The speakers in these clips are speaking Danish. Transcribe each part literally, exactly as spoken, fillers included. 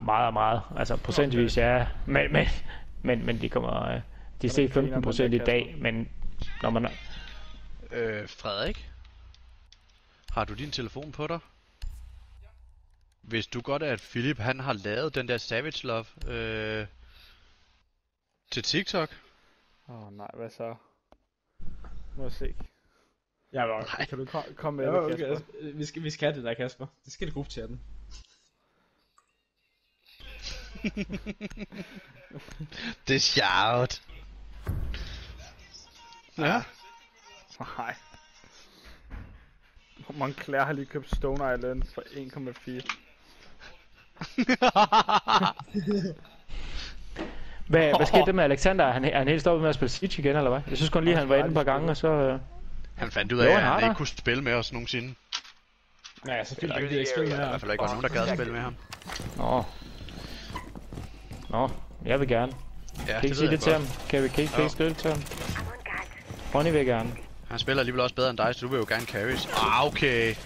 meget meget. Altså procentvis ja, men men men, men de kommer, de steg femten procent i dag, men når man Øh, Frederik? Har du din telefon på dig? Hvis du godt, at Philip han har lavet den der Savage Love øh, til TikTok? Åh oh, nej, hvad så? Må jeg se. Ja, men Kan du ko- komme med jo, det, okay, Kasper? altså, vi, skal, vi skal have det der, Kasper. Det skal det gruppechatten. Det er sjovt. Ja. Nej. Montclair har lige købt Stone Island for en komma fire. Hvad, hvad skete der med Alexander? Er han, er han helt stoppet med at spille Siege igen, eller hvad? Jeg synes kun lige, han var inde et par gange, og så... Øh... Han fandt ud af, Jo, at han har han der. ikke kunne spille med os nogensinde. Ja, selvfølgelig Eller, gider ikke spille med I her. hvert fald ikke var nogen, der gad at spille med ham. Nå. Nå, jeg vil gerne. Ja, Kan I ikke sige ved det jeg til godt. ham? Kan vi kan I ikke skrive det til ham? Bonnie vil gerne. Han spiller alligevel også bedre end dig, så du vil jo gerne carries. Ah, okay.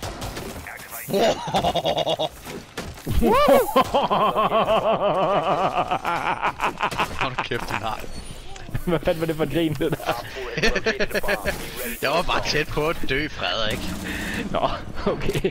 Hold nu kæft, din har. Hvad fanden var det for et grin, det der? Jeg var bare tæt på at dø, Frederik. Nå, okay.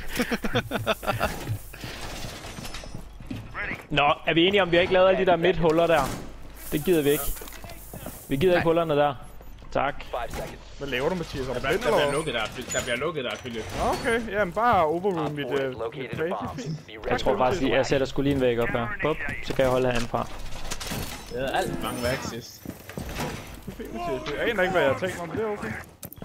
Nå, er vi enige om, vi har ikke lavet alle de der midthuller der? Det gider vi ikke. Vi gider ikke hullerne der. Tak. Hvad laver du, Mathias? Er Der du bliver, blind, der eller bliver hvad? lukket der, der bliver lukket der, Philip. Okay, jamen bare overrule mit, uh, mit play. Jeg tror faktisk, jeg sætter sgu lige en væg op her. Bup, så kan jeg holde herindefra. Jeg havde alt mange værk sidst. Det er fint, Mathias. Jeg aner ikke, hvad jeg har tænkt mig, men det er okay.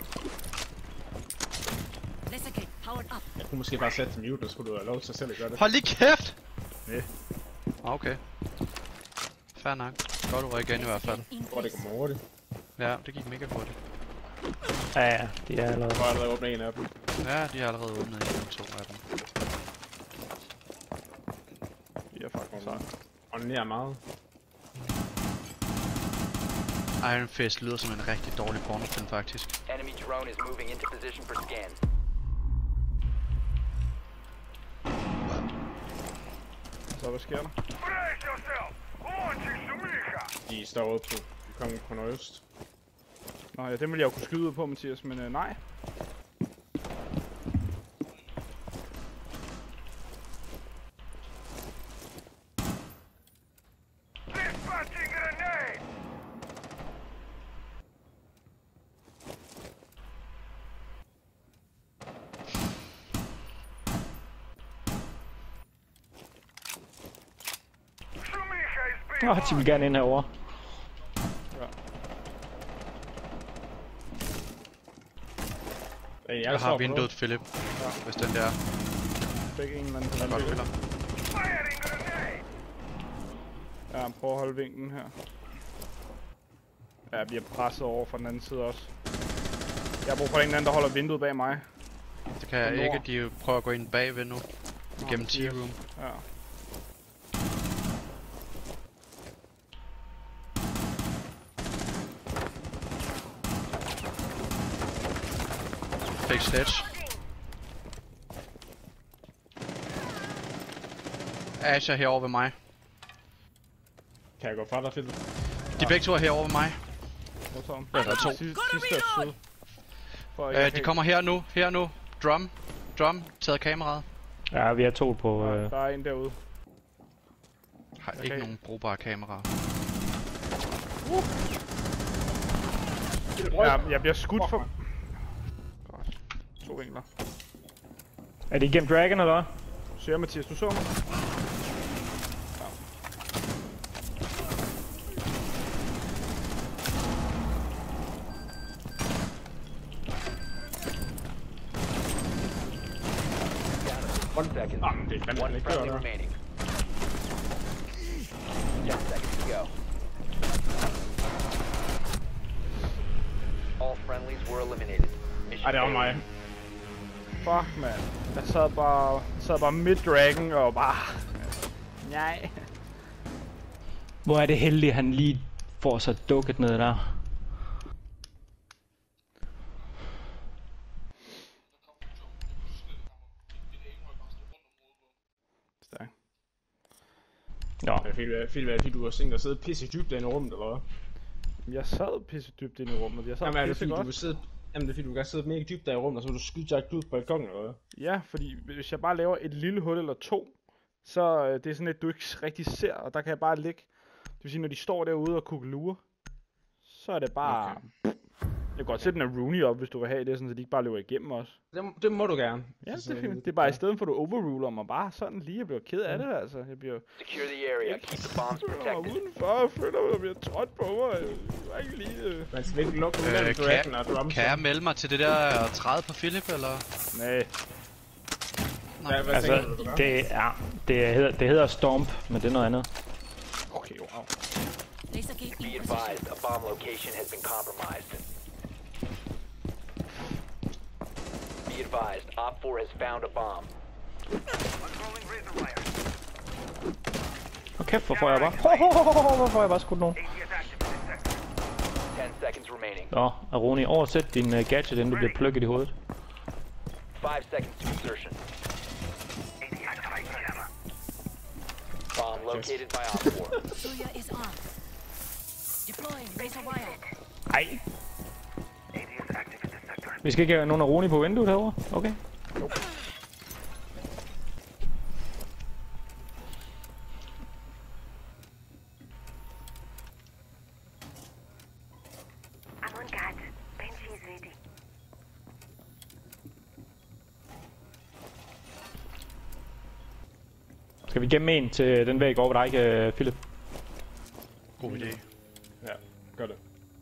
Jeg kunne måske bare sætte til mute, og skulle du have lov til at selv at gøre det. Hold lige kæft! Ja. Okay. Fair nok. Godt du igen i hvert fald. Hvor det går hurtigt. Ja, det gik mega hurtigt. Ja, ja, de er allerede. Jeg har allerede åbnet en af dem. Ja, de har allerede åbnet en og to af dem. Vi er fucking sejt. Og den er meget. Iron Fist lyder som en rigtig dårlig pornofilm, faktisk. Enemy drone is moving into position for scan. Så hvad sker der? De står ude på. De kommer på nordøst. Nå ja, det ville jeg jo kunne skyde ud på, Mathias, men uh, nej. Åh, de vil gerne ind herovre. Jeg, Jeg har vinduet, Philip. Ja. Hvis den der Fik en eller anden er godt spiller. Ja, prøv at holde vinklen her. Ja, vi er presset over fra den anden side også. Jeg har brug for en eller anden, der holder vinduet bag mig. Det kan jeg Nord. ikke, de prøver at gå ind bagved nu. Gennem Mathias. T-room. Ja. Fake sledge. Ash er herovre ved mig. Kan jeg gå fra dig, Philip? De begge to er herovre ved mig. Hvor så? Ja, der er to. Sidste, sidste er syd. For ikke Øh, at de have- kommer her nu. Her nu. Drum. Drum. Taget kameraet. Ja, vi har to på... Nej, Øh... der er en derude. Har Okay. ikke nogen brugbare kameraer. Ja, jeg bliver skudt for... Godt. To vinkler. Er det igennem Dragon, eller hvad? Så jeg, Mathias, du så mig? One second. Ah, det er fandme One ikke friendly kører der. remaining. Ten seconds to go. All friendlies were eliminated. Mission Ej, det var failed. mig. Fuck, man. Jeg sad bare, jeg sad bare mid-dragon og bare... Nej. Hvor er det heldigt, at han lige får sig dukket ned der. Stærk. Nå, Det er fordi, fordi, fordi du har tænkt dig at sidde pisse dybt inde i rummet, eller hvad? Jeg sad pisse dybt inde i rummet. Jeg sad Jamen er det pisse fordi, du godt. vil sidde... Jamen det er fordi, du kan sidde mega dybt der i rummet, og så vil du skyde jagt ud på balkongen, eller hvad? Ja, fordi hvis jeg bare laver et lille hul eller to, så øh, det er sådan et, du ikke rigtig ser, og der kan jeg bare ligge. Det vil sige, når de står derude og kugelurer, så er det bare... Okay. Jeg kan godt sætte den af Rooney op, hvis du vil have det, sådan, så de ikke bare løber igennem os. Det, det må du gerne. Ja, Så- det er fint. Det er bare i stedet for, at du overruler mig bare sådan lige. Jeg bliver ked af det, altså. Jeg bliver... Secure the area. Keep the bombs Jeg føler mig protected. udenfor, og føler mig, at der bliver trådt på mig. Jeg var ikke lige... øh. Man skal ikke lukke Øh, mellem kan, Dragon og Drum. kan jeg melde mig til det der at træde på Philip, eller? Nej. Ja, hvad altså, tænker du, du gør? det, ja, det, hedder, det hedder Stomp, men det er noget andet. Okay, wow. Laser gate Be in advised, position. a bomb location has been compromised. Be advised, Op four has found a bomb. Og kæft, hvor får jeg bare... Ho, ho, ho, ho, ho, hvor får jeg bare skudt nogen. Ten seconds remaining. Nå, Aroni, oversæt din uh, gadget, inden du bliver plukket i hovedet. Five seconds to insertion. Bomb located by Op four. Surya is on. Deploying laser wire. Ej. Vi skal ikke have nogen Aroni på vinduet herovre? Okay. I'm on guard. Benji is ready. Skal vi gemme en til den væg over dig, ikke, Philip? God idé. Ja, gør det.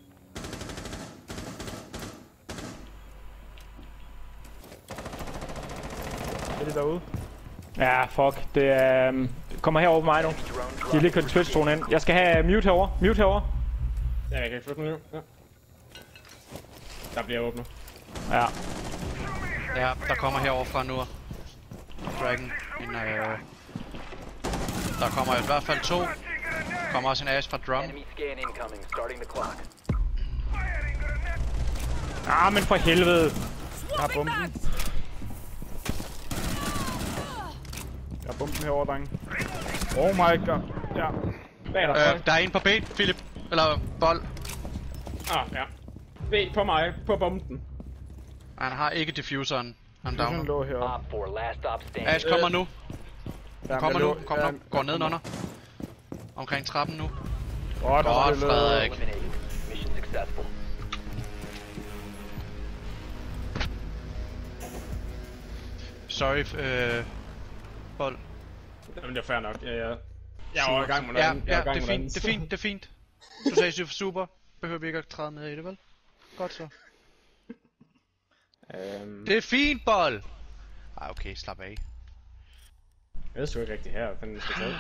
Er det derude? Ja, fuck. Det er... Um, kommer herover på mig nu. De har lige kørt Twitch-tronen ind. Jeg skal have mute herover. Mute herover. Ja, jeg kan flytte den nu. Ja. Der bliver åbnet. Ja. Ja, der kommer herover fra nu. Dragon. En, øh... Der kommer i hvert fald to. Der kommer også en as fra Drum. Enemy scan incoming. Starting the clock. Ah, men for helvede. Jeg har bomben. Jeg har bomben herovre, drenge. Oh my god. Ja. Bag dig, Øh, der er en på B, Philip. Eller bold. Ah, ja. Ved på mig, på bomben. Han har ikke diffuseren. Han Fusion downer. lå heroppe. Op four, last stop standing. As kommer nu. Ja, Kommer jeg nu. lå- Kommer ja, nu. Går nedenunder. Omkring trappen nu. Godt, Godt, spillet. Frederik. Eliminated. Mission successful. Sorry, øh... bold. Jamen, det er fair nok. Ja, ja. Jeg var i gang med Ja, noget andet. Jeg ja, var i gang det er med fint, det noget er fint, det er fint. Du sagde super, super. Behøver vi ikke at træde med i det, vel? Godt så. andet. Øhm, Det er fint, bold! Ej, okay, slap af. jeg ved sgu ikke rigtig her, hvad fanden vi skal tage.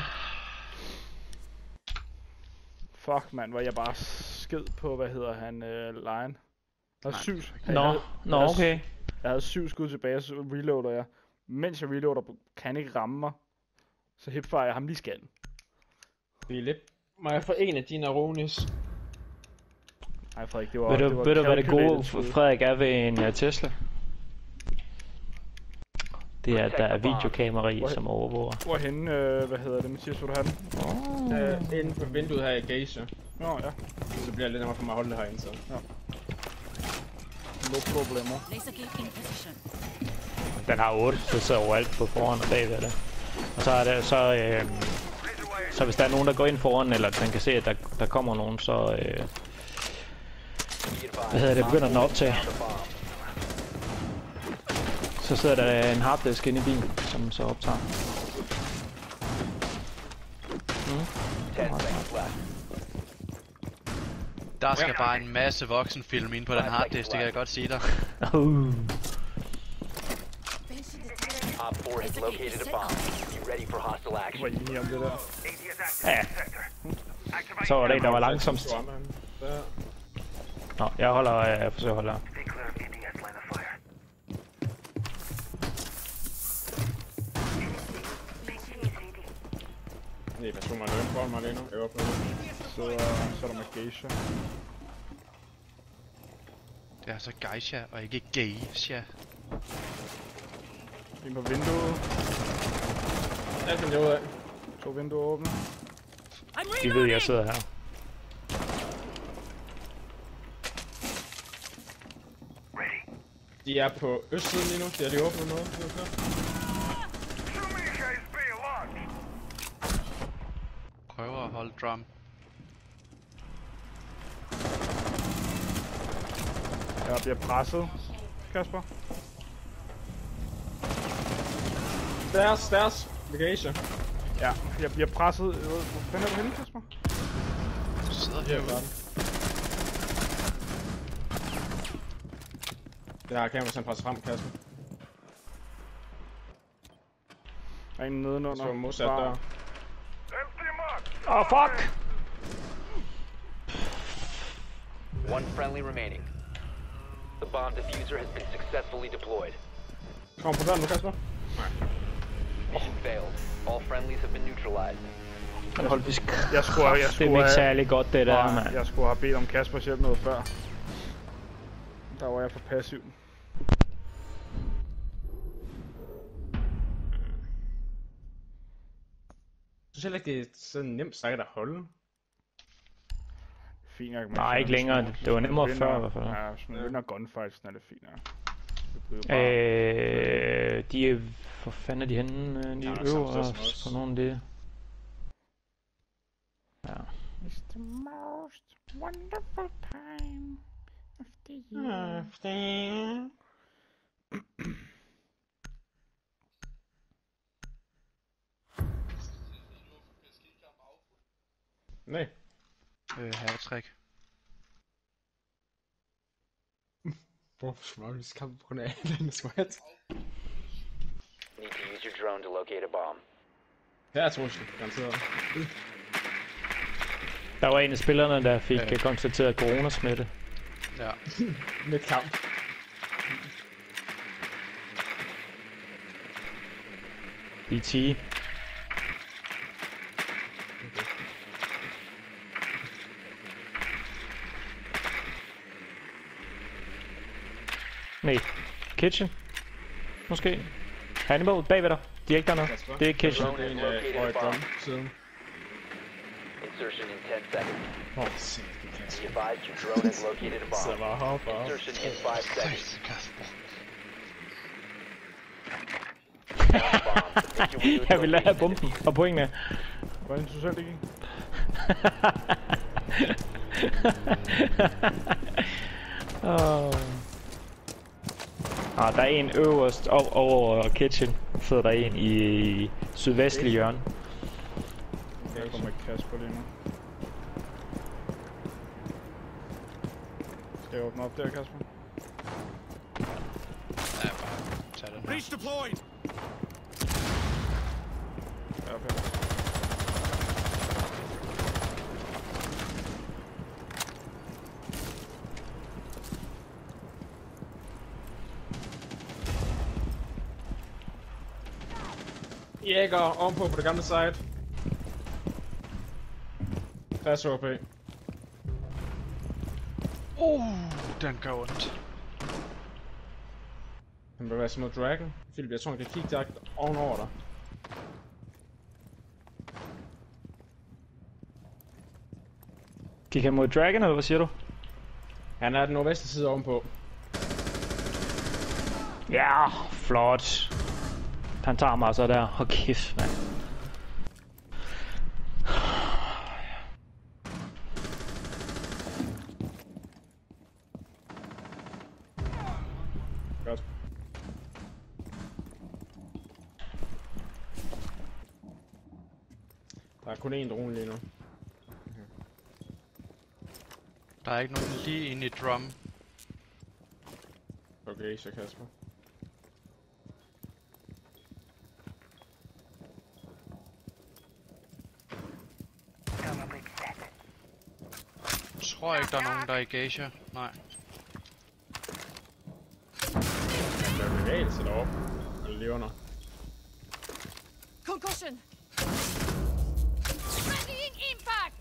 Fuck, mand, hvor jeg bare sked på, hvad hedder han, øh, Lion. Jeg havde Nej, syv, jeg Nå, havde, nå, jeg havde- okay. jeg havde syv skud tilbage, så reloader jeg. Mens jeg reloader, kan han ikke ramme mig. Så hipfire jeg ham lige i skallen. Philip, må jeg få en af dine Aronis? Nej, Frederik, det var... Ved det du, var ved du hvad det calculated gode, skud. Frederik, er ved en uh, Tesla? Det er, at der er videokamera i, som overvåger. Hvorhenne, øh, hvad hedder det, Mathias, vil du have den? Øh, inde på vinduet her i Geisha. Nå, ja. Så bliver det lidt nemmere for mig at holde det herinde, så. No problemer. Laser gate in position. Den har otte, så sidder overalt på foran og bagved det. Og så er det så... Øh, så hvis der er nogen, der går ind foran, eller den kan se, at der, der kommer nogen, så... Øh, hvad hedder det, begynder den at optage. Så sidder der en harddisk inde i bilen, som så optager. Mm. Ten seconds left. Der skal bare en masse voksenfilm ind på den harddisk, det kan jeg godt sige dig. Uh. Benji detected. Op four has located a bomb. Be ready for hostile Var action. I enige om det der? Ja. Så var det en, der var langsomst. Der. Nå, jeg holder... Øh, jeg forsøger at holde her. Benji is ready. Nej, pas på mig, løn foran mig lige nu. Jeg åbner det. Så, øh, så er der med Geisha. Det er altså Geisha og ikke Geisha. En på vinduet. Jeg finder det ud af. To vinduer åbne. De ved, jeg sidder her. De er på østsiden lige nu. De har lige åbnet noget. Det er klar. Prøver at holde drum. Jeg bliver presset, Kasper. Deres, deres. Legation. Ja, jeg bliver presset. Hvor fanden er du henne, Kasper? Du sidder herude. Det her kamera, han presser frem, Kasper. Der er en nedenunder. Så modsat dør. Åh, oh, fuck! One friendly remaining. The bomb diffuser has been successfully deployed. Kom på døren nu, Kasper. Mission failed. All friendlies have been neutralized. Hold fisk. Jeg skulle, jeg Det er skulle ikke have, særlig godt, det der, mand. jeg skulle have bedt om Kaspers hjælp noget før. Der var jeg for passiv. Jeg synes heller ikke, det er så nemt sagt at holde. Fint nok. Nej, ikke længere. Det var nemmere før i hvert fald. Ja, hvis man vinder gunfights, så er det fint nok. Øh, de er... Hvor fanden er de henne? De Ja, øverst på nogle af det. Ja. It's the most wonderful time of the year. Nej. Øh, hat-trick. Hvorfor smager vi skam på grund af den sweat? Need to use your drone to locate a bomb. Her er truslen, garanteret. Der var en af spillerne, der fik Ja. konstateret coronasmitte. Ja. Midt kamp. I ti. Nej. Kitchen. Måske. Hannibal, bagved dig. De er ikke dernede. Det er ikke kitchen. Drone has En located a øh, bomb. drum siden. Insertion in ten seconds. Åh, oh, shit, det kan Be advised your drone has located a Så bomb. bare hopper op. Insertion in five seconds. Jeg vil have bomben og pointene. Hvordan synes du selv, det gik? oh. Ah, der er en øverst over, over kitchen. Så der er en i sydvestlige hjørne. Jeg kommer ikke Kasper lige nu. Skal jeg åbne op der, Kasper? Ja, bare tag den her. Ja, okay. Jæger ovenpå på det gamle side. tres H P. Uh, den gør ondt. Han vil være som noget dragon. Philip, jeg tror han kan kigge direkt ovenover dig. Gik han mod Dragon, eller hvad siger du? Han er den nordvestlige side ovenpå. Ja, flot. Han tager mig så der. Hold kæft, mand. Godt. Der er kun én drone lige nu. Der er ikke nogen lige inde i drum. Okay, så Kasper. Jeg tror ikke, der er nogen, der er i Geisha. Nej. Der er bevægelse deroppe. Eller lige under. Concussion! Readying impact!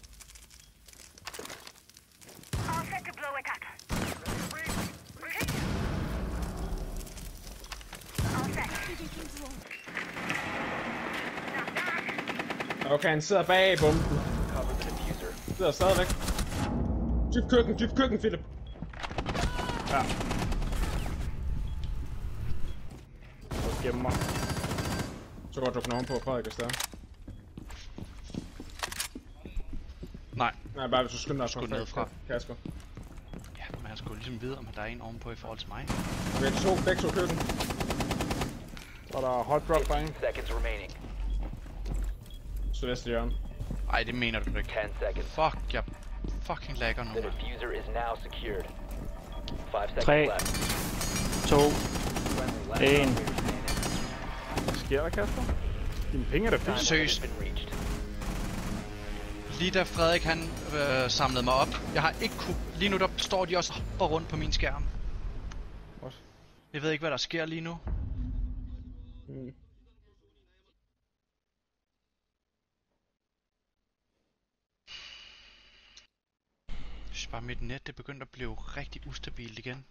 All set to blow attack. All set. Knock, knock. Okay, han sidder bag bomben. Cover the diffuser. Sidder stadigvæk. Dyb køkken, dyb køkken, Philip. Ja. Jeg gemmer mig. Så går du oven på Frederik, hvis der. Nej. Nej, bare hvis du skynder dig Skud nedefra. Kasper. Ja, men han skulle ligesom vide, om der er en ovenpå i forhold til mig. Vi har to, begge to køkken. Så er der hot drop der, ikke? Seconds remaining. Sydvest i hjørne. Ej, det mener du ikke. ten seconds. Fuck, jeg fucking lagger nu. The diffuser is now secured. Five seconds Tre. left. To. Friendly last En. operator standing. Hvad sker der, Kasper? Dine penge er da Time fint. limit has Seriøst. been reached. Lige da Frederik han øh, samlede mig op, jeg har ikke kunne... Lige nu der står de også og hopper rundt på min skærm. What? Jeg ved ikke hvad der sker lige nu. Mm. Jeg synes bare mit net det begyndte at blive rigtig ustabilt igen.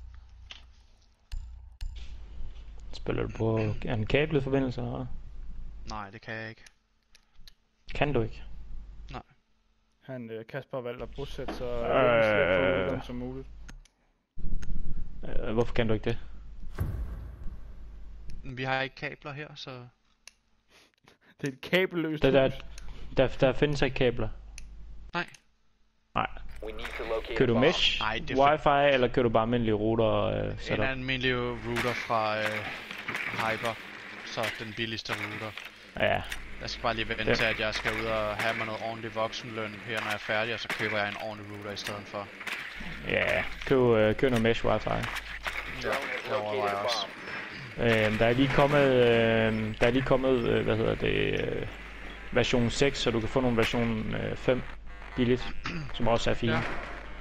Spiller du på en kablet forbindelse eller hvad? Nej, det kan jeg ikke. Kan du ikke? Han, øh, Kasper har valgt at bosætte sig Øh. øh, som muligt. Øh, hvorfor kan du ikke det? Men vi har ikke kabler her, så... Det er et kabelløst Der, der, hus. der, der findes ikke kabler. Nej. Nej. We need to locate Kører a du bomb. mesh, Nej, det er for- wifi, eller kører du bare almindelige router øh, En setup? almindelig router fra øh, Hyper. Så den billigste router. Ja, Jeg skal bare lige vente Det- til, at jeg skal ud og have mig noget ordentlig voksenløn her, når jeg er færdig, og så køber jeg en ordentlig router i stedet for. ja. Køb, øh, køb noget mesh wifi. Ja, Drone has det overvejer located jeg a også. bomb. Øh, der er lige kommet, øh, der er lige kommet, øh, hvad hedder det, øh, version seks, så du kan få nogle version øh, fem billigt, som også er fine. Ja.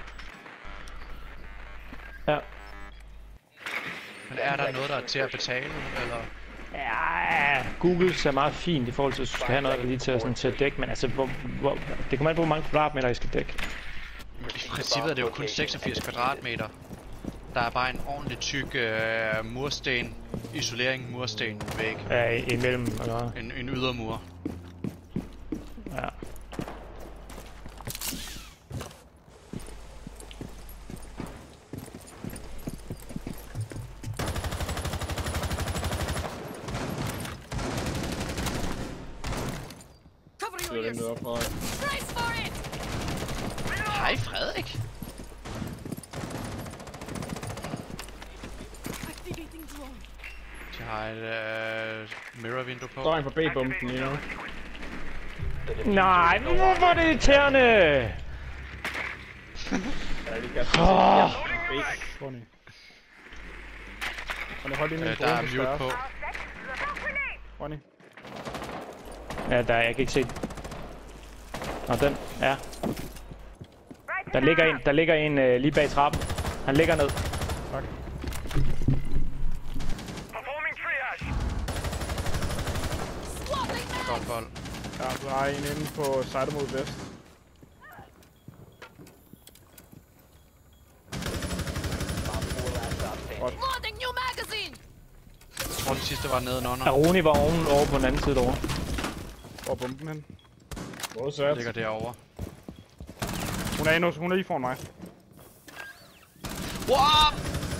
Ja. Men er der noget, der er til at betale, eller? Ja, Google ser meget fint i forhold til, at du skal have noget lige til, sådan, til at dække, men altså, hvor, hvor, det kommer an på, hvor mange kvadratmeter I skal dække. I princippet er det jo kun seksogfirs kvadratmeter. Der er bare en ordentlig tyk øh, mursten, isolering mursten væg. Ja, i- imellem, eller hvad? En, en ydermur. Ja. Cover Det your er ears. vinduet op, Frederik. Brace for it. Hej Frederik! Activating drone. Jeg har et øh, mirror vindue på. Der er en på B-bomben lige nu. The diffuser Nej, is no longer hvor er det irriterende! Ja, lige Kasper. Åh, Bonnie. Bonnie, hold lige min Øh, der er drone mute på. Bonnie. ja, der er, jeg kan ikke se den. Nå, den, ja. Der ligger en, der ligger en øh, lige bag trappen. Han ligger ned. Tak. Swapping mag. Godt bold. Ja, der er en inde på side mod vest. Op four last stop standing. Loading new magazine. Jeg tror, det sidste var nede under. Aroni var oven over på den anden side derovre. Hvor er bomben hen? Modsat. Ligger derovre. Hun er inde, hun er lige foran mig. Wow!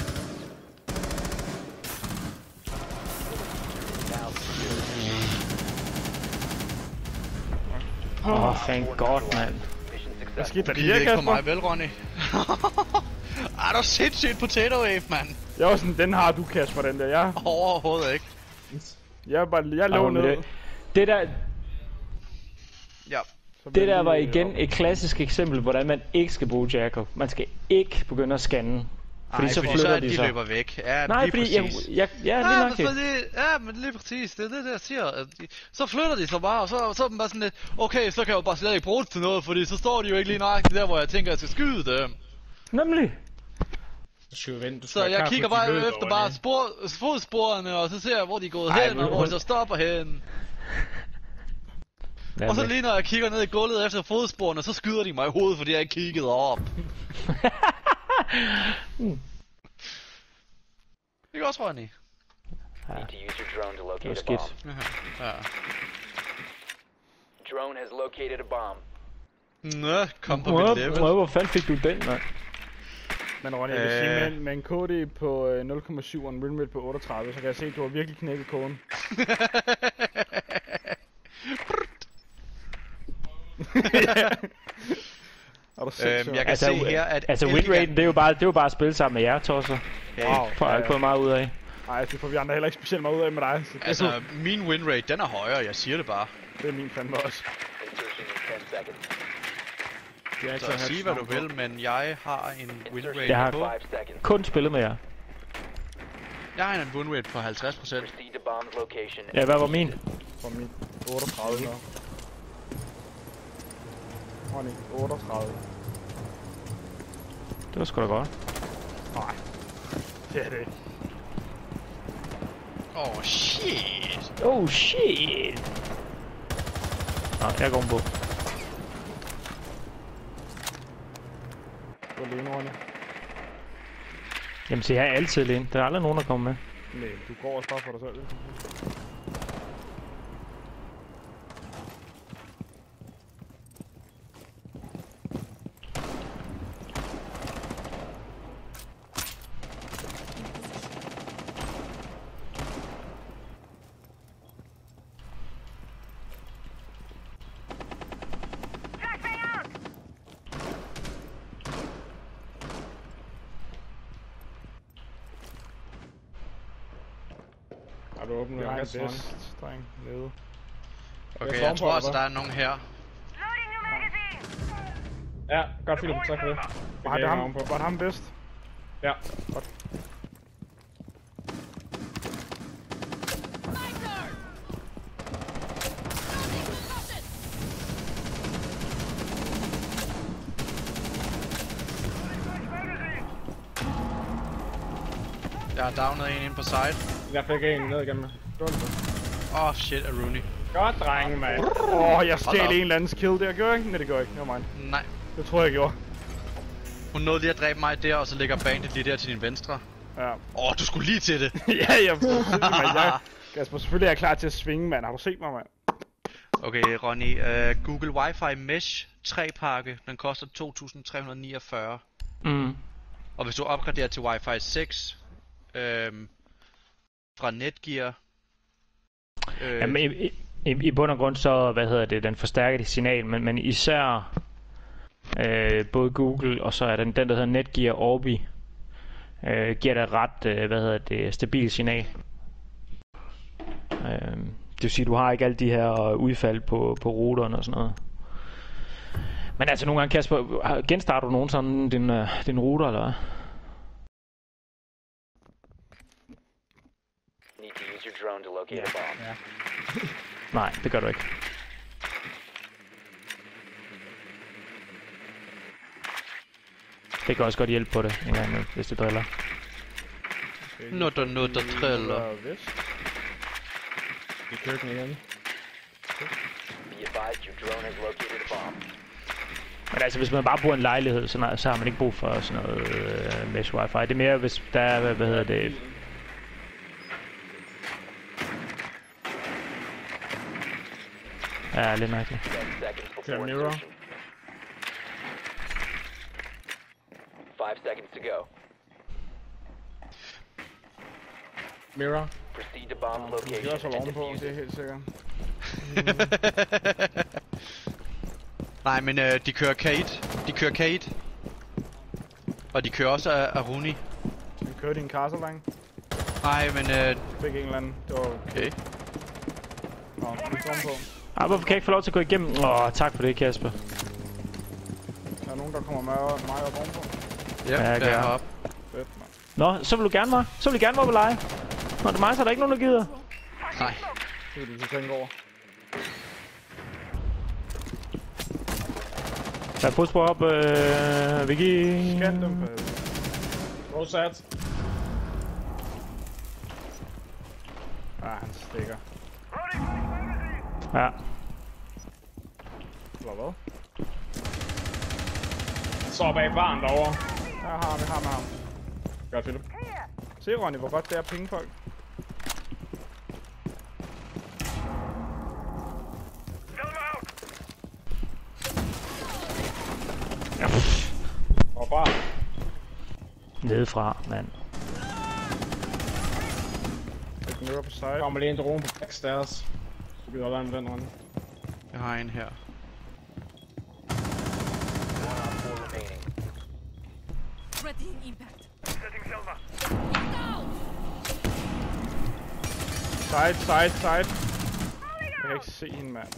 Åh, oh, thank god, mand. Mission Hvad successful. skete der Kiggede lige, ikke på Kasper? mig, vel, Ronny? Ej, du sindssygt potato wave, mand. Jeg var sådan, den har du, Kasper, den der. Jeg, Overhovedet ikke. jeg, er bare, jeg lå Åh, men ned. det, det der, Ja. Så det der var lige, igen øh, et klassisk eksempel, hvordan man ikke skal bruge Jacob. Man skal ikke begynde at scanne. Fordi Ej, så fordi flytter så er de de sig. løber væk. Ja, Nej, lige fordi jeg, præcis. jeg, ja, lige Ja, nok men det. fordi, ja, men lige præcis, det er det, der siger. At de, så flytter de sig bare, og så, så er man bare sådan lidt, okay, så kan jeg jo bare slet ikke bruge det til noget, fordi så står de jo ikke lige nøjagtigt der, hvor jeg tænker, at jeg skal skyde dem. Nemlig. Du skal jo vente. Du skal Så være jeg klar kigger på, at de bare løber, efter bare Ronny. spor, fodsporene, og så ser jeg, hvor de er gået Ej, hen, men og hvor hun- de så stopper hen. Og så Nemlig. lige når jeg kigger ned i gulvet efter fodsporene, så skyder de mig i hovedet, fordi jeg ikke kiggede op. Ikke også, Ronny? Need to use your drone to Det var locate a skidt. bomb. Ja. drone has located a bomb. Nå, kom på Hvor, mit level. hvor, hvor fanden fik du den, mand? Men Ronny, jeg vil sige, med, en- med en K D på øh, nul komma syv og en win rate på otteogtredive, så kan jeg se, at du har virkelig knækket koden. Er du sindssyg? Øhm, jeg kan Altså, se her, at Altså Elgigan- winraten, det er jo bare, det er jo bare at spille sammen med jer, Torser. Wow. Får jeg ikke fået meget ud af. Nej, det får vi andre heller ikke specielt meget ud af med dig. Så det, Altså, min win rate, den er højere, jeg siger det bare. det er min fandme også. Insertion in ten seconds. Jeg er ikke Så så sig hvad du vil, men jeg har en win Insertion rate Jeg har- in på... five seconds. Kun spillet med jer. Jeg har en win rate på halvtreds procent. Proceed to bomb's location. Ja, hvad var min? Fra min otteogtredive nu. Ronny, otteogtredive. Det var sgu da godt. Nej, det er det ikke. Åh, oh, shit. Oh shit! Nå, jeg går om på. Du er alene, Ronny. Jamen, så jeg er altid alene. Der er aldrig nogen, der kommer med. Nej, du går også bare for dig selv. Har du åbnet Jeg en har en gas, Ronny? vest, dreng, nede. Okay, Jeg jeg tror tror på, altså, hva'? der er nogen her. Loading new magazine! Ja, godt film. Tak for det. Var det Jeg ham, ovenpå. var det ham bedst? Ja. Jeg har downet en inde på side. Jeg fik en ned igen med. Åh, oh, shit, er Rooney. Godt, drenge, mand. Åh, oh, jeg Hold stjal op. en eller andens kill der, gør jeg ikke? Nej, det gør jeg ikke. Nevermind. Nej. Det tror jeg, jeg gjorde. Hun nåede lige at dræbe mig der, og så ligger bandit lige der til din venstre. Ja. Åh, oh, du skulle lige til det. ja, jeg mand. Jeg, Kasper, selvfølgelig er jeg klar til at svinge, mand. Har du set mig, mand? Okay, Ronny. Uh, Google Wi-Fi Mesh tre pakke. Den koster to tusind tre hundrede niogfyrre. Mm. Og hvis du opgraderer til Wi-Fi seks øhm, fra Netgear. Øh, Jamen, i, i, i bund og grund så, hvad hedder det, den forstærker dit signal, men, men især øh, både Google og så er den, den der hedder Netgear Orbi, øh, giver dig ret, øh, hvad hedder det, stabil signal. Øh, det vil sige, du har ikke alle de her udfald på, på routeren og sådan noget. Men altså nogle gange, Kasper, genstarter du nogensinde din, øh, din router, eller hvad? Need to use your drone to locate a bomb. Ja. Nej, det gør du ikke. Det kan også godt hjælpe på det en gang imellem, hvis det driller. Nutter, nutter, triller. Ja, vist. I køkkenet igen. Be advised your drone has located a bomb. Men altså, hvis man bare bor i en lejlighed, så, nej, så har man ikke brug for sådan noget øh, mesh wifi. Det er mere, hvis der er, hvad, hvad hedder det... Ja, lidt mærkeligt. ten seconds Clear before mirror. insertion. Five seconds to go. Mirror. Proceed to bomb Det location gør så and ovenpå, defuse det er it. helt sikkert. Nej, men øh, de kører Kate. De kører Kate. Og de kører også af, af Rooney. Den kørte i en castle, dreng. Nej, men øh, Fik en eller anden. Det var okay. Nå, vi kom på. Ah, hvorfor kan jeg ikke få lov til at gå igennem? Åh, tak for det, Kasper. Der er nogen, der kommer med mig op ovenpå. Ja, Ja, ja jeg der er gør. op. Fedt, mand. Nå, så vil du gerne, var? Så vil du gerne være på lege? Nå, det er mig, så er der ikke nogen, der gider. Nej. Det vil du så tænke over. Der er fodspor op, øh, Vicky. Scan dem. Go sat. Ah, han stikker. Ja. Eller hvad? Så bag barn derovre. Jeg har ham, jeg har med ham. Godt, Philip. Se, Ronny, hvor godt det er at pinge folk. Nedefra, mand. Den løber på side. Der kommer lige en drone på backstairs. Så gider være med den runde. Jeg har en her. One op four remaining. Ready impact. Setting Selma. Side, side, side. Jeg kan ikke se hende, mand.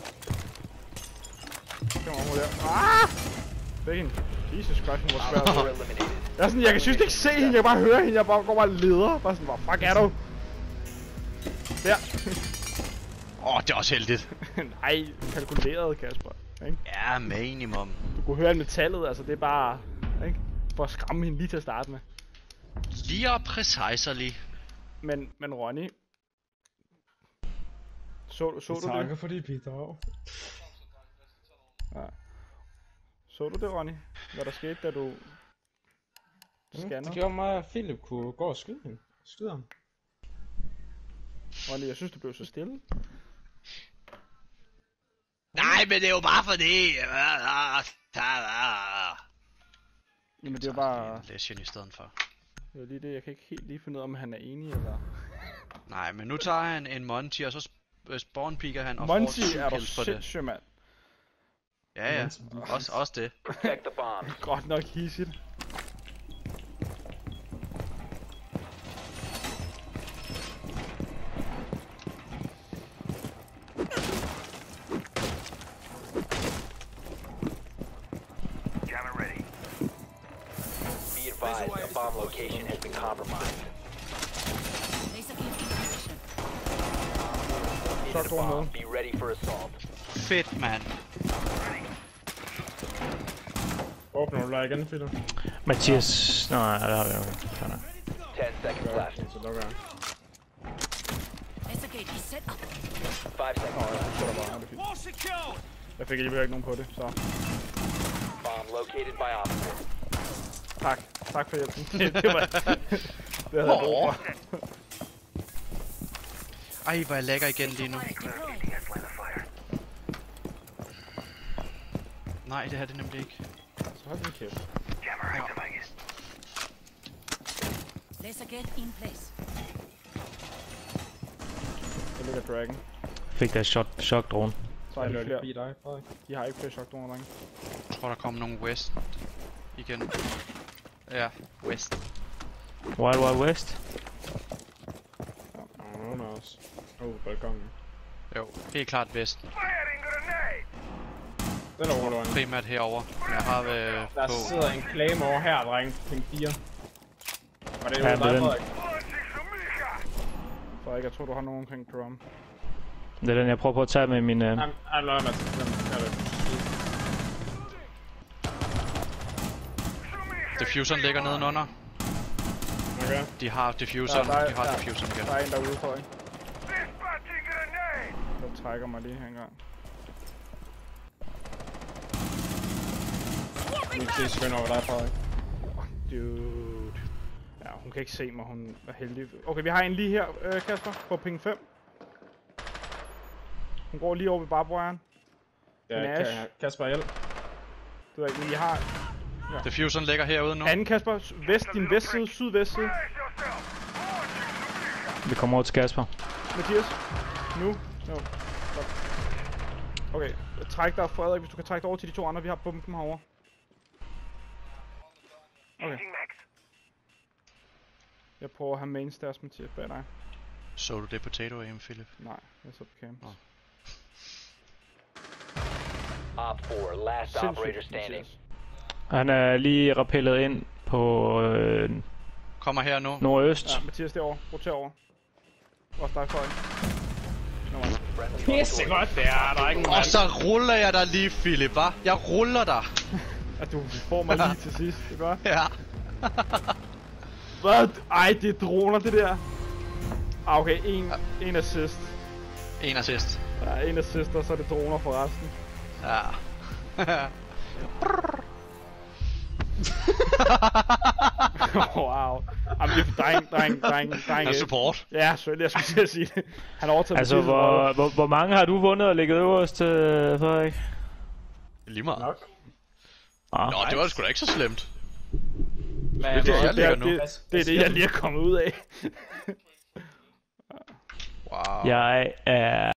Kom over der. Ah! Fik hende. Jesus Christ, hun var svær. Four eliminated. Jeg er sådan, jeg kan synes ikke se hende, jeg kan bare høre hende, jeg bare går bare og leder. Bare sådan, hvor fuck er du? Der. Åh, oh, det er også heldigt. Nej, kalkuleret, Kasper. Ikke? Ja, minimum. Du kunne høre metallet, altså det er bare, ikke? For at skræmme hende lige til at starte med. Lige og precisely. Men, men Ronny. Så, så du Takker det? for dit bidrag. Ja. Så du det, Ronny? Hvad der skete, da du Mm, scannede? det gjorde mig, at Philip kunne gå og skyde hende. Skyde ham. Ronny, jeg synes, du blev så stille. Nej, men det er jo bare fordi... Jamen det er bare, En Lesion i stedet for. det er lige det, jeg kan ikke helt lige finde ud af, om han er enig eller... Nej, men nu tager han en Monty, og så sp- spawnpiker han og Monty får syv er du kills på det. sindssyg, mand. Ja, ja. Også, også det. Protect the bomb. Godt nok hissigt. Camera ready. Be advised, a bomb location has been compromised. Laser beam in position. Located Shot a going bomb. low. Be ready for assault. Fedt, mand. Åbner du der igen, Philip? Mathias... Nå, nej, der har vi okay. Fair nok. Ten seconds Ja, left. så lukker jeg. Laser gate is set up. Five seconds Nå, left. jeg sætter bare, det er fint. Jeg fik alligevel ikke nogen på det, så... Bomb located by Op four. Tak. Tak for hjælpen. det var... det havde jeg brug for. Ej, hvor jeg lækker igen lige nu. Deploying. Nej, det her det er nemlig ikke. Så hold din kæft. Camera activated. Laser gate in place. Der ligger Dragon. Fik der shot, shock drone. Så er Jeg de løber flere. lige dig, Frederik. De har ikke flere chokdroner, drenge. Jeg tror, der kommer nogen west igen. Ja, west. Wild Wild West. Og nogen af os. Åh, balkongen. Jo, helt klart vest. Firing grenade. Den er overløgn. Primært herover. Jeg har ved Der på. sidder en claymore her, dreng. Ping fire. Var det jo Ja, dig, det er den. Frederik? Launching Sumika. Frederik, jeg tror, du har nogen omkring drum. Det er den, jeg prøver på at tage med min... Uh... Han han løber mig til den. Gør det. Diffuseren ligger nedenunder. Okay. De har diffuseren. Ja, der er- De har ja. diffuseren igen. Der er en derude, Frederik. Dispatching grenade. Der trækker mig lige her engang. Nu kan se skøn over dig, Frederik. Dude. Ja, hun kan ikke se mig, hun er heldig. Okay, vi har en lige her, øh, Kasper, på ping fem. Hun går lige over ved barbwaren. Ja, Nash. Ka- Kasper hjælp. Det ved jeg ikke, men I har... Diffuseren ligger herude nu. Anden Kasper, s- vest, din vestside, sydvestside. Brace yourself. Launching Sumika. Vi kommer over til Kasper. Mathias, nu. No. Stop. Okay, træk dig, Frederik, hvis du kan trække dig over til de to andre, vi har bomben herovre. Okay, Changing max. jeg prøver at have main stairs, Mathias, bag dig. Så du det potato aim, Philip? Nej, jeg så på cam. Nå. Op four, last operator standing. Mathias. Han er lige rappellet ind på øh, Kommer her nu. nordøst. Ja, Mathias derovre. Roter over. Også dig, Frederik. Nå, altså. Friendly Pisse godt, det er der ikke Og så ruller jeg dig lige, Philip, hva? Jeg ruller dig. at du får mig lige til sidst, det er godt. Ja. Hvad? Ej, det er droner, det der. Ah, okay, en, en assist. En assist. Ja, en assist, og så er det droner for resten. Ja. Wow. Jamen, det er dreng, dreng, dreng, dreng. Er support. Ja, selvfølgelig, jeg skulle til at sige det. Han har overtaget Altså, Mathias' hvor, rolle. hvor, hvor mange har du vundet og ligget øverst, øh, Frederik? Lige meget. Nok. Ah, Nå, det var sgu da ikke så slemt. Det er det, jeg ligger nu. Det, det er det, jeg lige er kommet ud af. Wow. Jeg er